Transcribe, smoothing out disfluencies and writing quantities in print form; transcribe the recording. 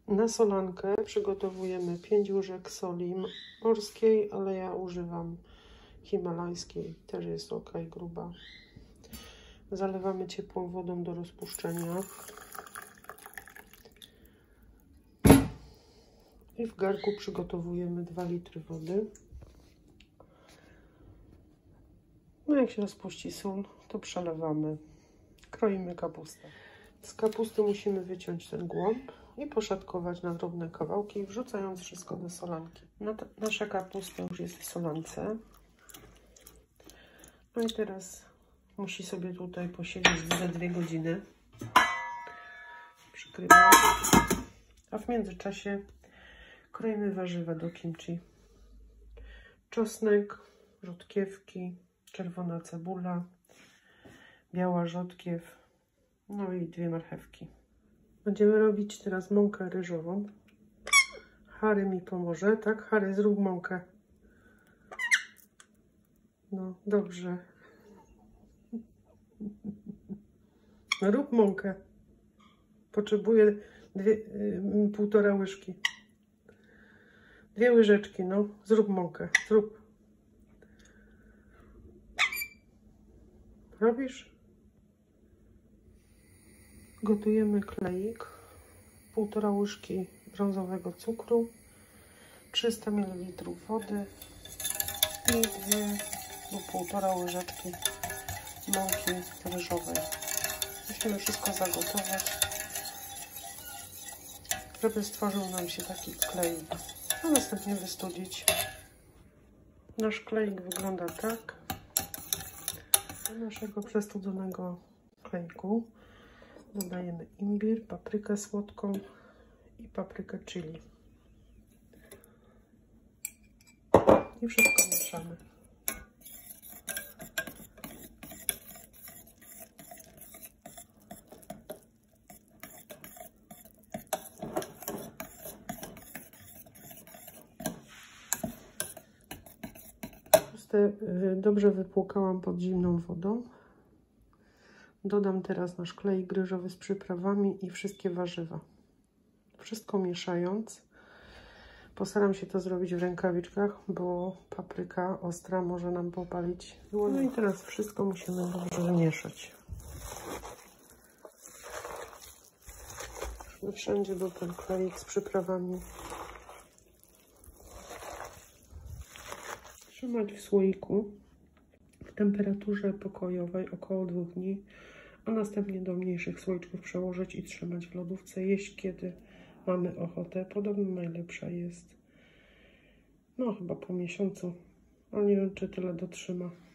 Na solankę przygotowujemy 5 łyżek soli morskiej, ale ja używam himalajskiej, też jest ok, gruba. Zalewamy ciepłą wodą do rozpuszczenia. I w garku przygotowujemy 2 litry wody. No jak się rozpuści sól, to przelewamy. Kroimy kapustę. Z kapusty musimy wyciąć ten głąb i poszatkować na drobne kawałki, wrzucając wszystko do solanki. Nasza kapusta już jest w solance. No i teraz musi sobie tutaj posiedzieć za 2 godziny. Przykrywamy. A w międzyczasie kroimy warzywa do kimchi. Czosnek, rzodkiewki, czerwona cebula, biała rzodkiew, no i 2 marchewki. Będziemy robić teraz mąkę ryżową. Harry mi pomoże, tak? Harry, zrób mąkę. No, dobrze. Rób mąkę. Potrzebuję 1,5 łyżki. 2 łyżeczki, no. Zrób mąkę. Zrób. Robisz? Gotujemy kleik. 1,5 łyżki brązowego cukru. 300 ml wody. I 2 lub 1,5 łyżeczki mąki ryżowej. Musimy wszystko zagotować, żeby stworzył nam się taki kleik, a następnie wystudzić. Nasz kleik wygląda tak. Do naszego przestudzonego kleiku dodajemy imbir, paprykę słodką i paprykę chili. I wszystko mieszamy. Dobrze wypłukałam pod zimną wodą. Dodam teraz nasz kleik ryżowy z przyprawami i wszystkie warzywa. Wszystko mieszając. Postaram się to zrobić w rękawiczkach, bo papryka ostra może nam popalić. No i teraz wszystko musimy dobrze wymieszać. Wszędzie był ten kleik z przyprawami. Trzymać w słoiku w temperaturze pokojowej około 2 dni, a następnie do mniejszych słoiczków przełożyć i trzymać w lodówce. Jeść kiedy mamy ochotę. Podobno najlepsza jest, no chyba po miesiącu, ale nie wiem, czy tyle dotrzyma.